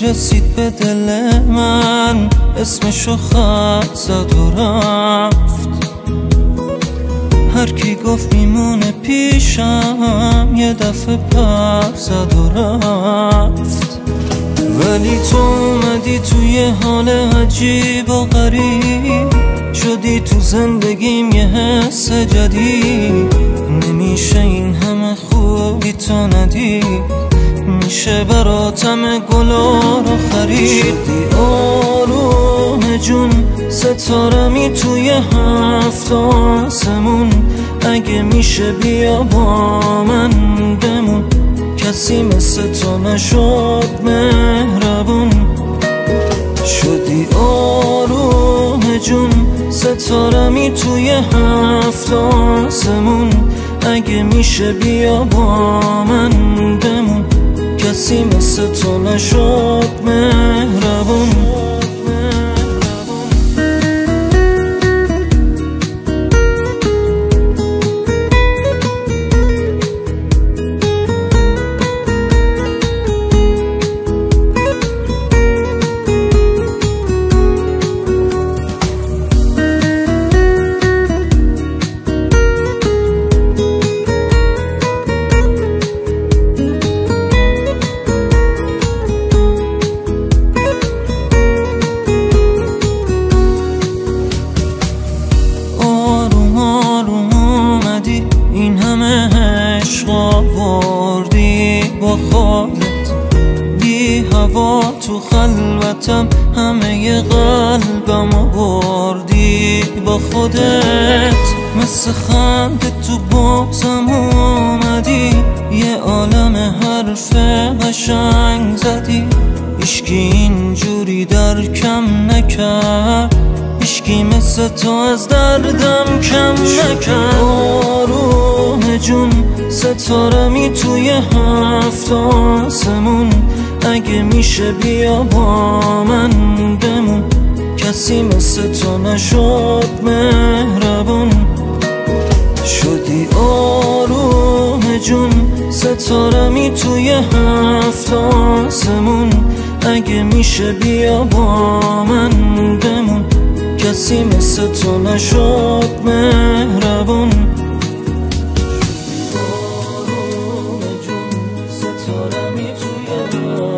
رسید به دل من، اسمشو خط زد و رفت. هر کی گفت میمونه پیشم، یه دفعه پر زد و رفت. ولی تو اومدی توی حال عجیب و غریب، شدی تو زندگیم یه حس جدید. نمیشه این همه خوبی تو ندید، میشه براتم گلا رو خرید. شدی آروم جون، ستارمی توی هفت آسمون. اگه میشه بیا با من بمون، کسی مثل تو نشد مهربون. شدی آروم جون، ستارمی توی هفت آسمون. اگه میشه بیا با من بمون، کسی مثل تو نشد مهربون. این همه عشق آوردی با خودت، بی هوا تو خلوتم همه قلبم آوردی با خودت. مثل خنده تو بغزم اومدی، یه عالم حرف قشنگ زدی. هیچکی اینجوری درکم نکرد، هیچکی مثل تو از دردم کم نکرد. آروم جون، ستارمی توی هفت آسمون. اگه میشه بیا با من بمون، کسی مثل تو نشد مهربون. شدی آروم جون، ستارمی توی هفت آسمون. اگه میشه بیا با من بمون، کسی مثل تو نشد مهربون. آروم جون، ستارمی توی